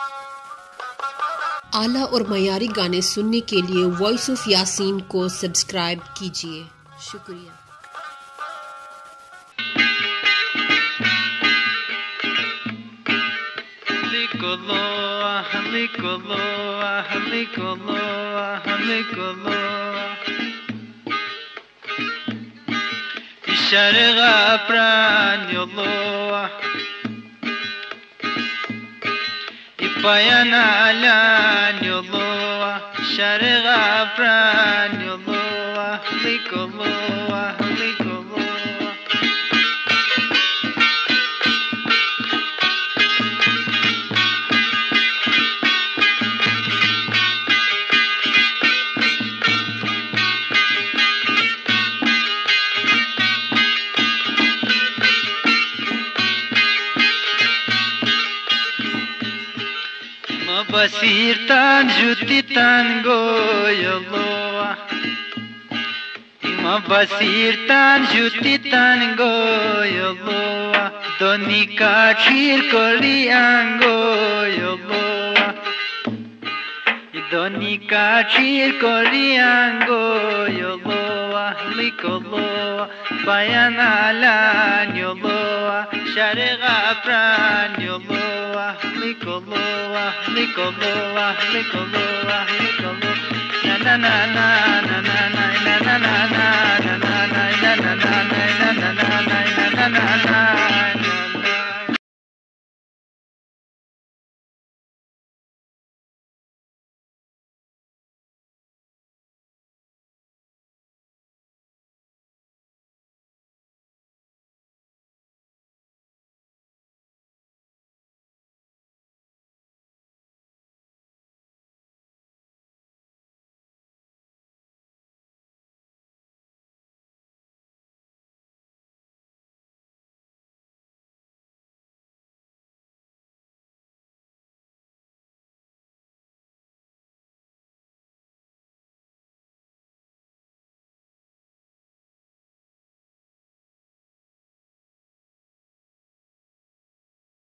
आला और मयारी गाने सुनने के लिए वॉइस ऑफ यासीन को सब्सक्राइब कीजिए। शुक्रिया। Sharga pran yolo Ipayana lan yolo Sharga pran yolo Likolo likolo Basir tan juti tan goyolo Ima basir tan juti tan goyolo Doni kachir kolian goyolo Doni kachir kolian goyolo Likolo bayan alan yolo Sharga pran yolo Likolo, likolo, likolo, likolo, na na na na.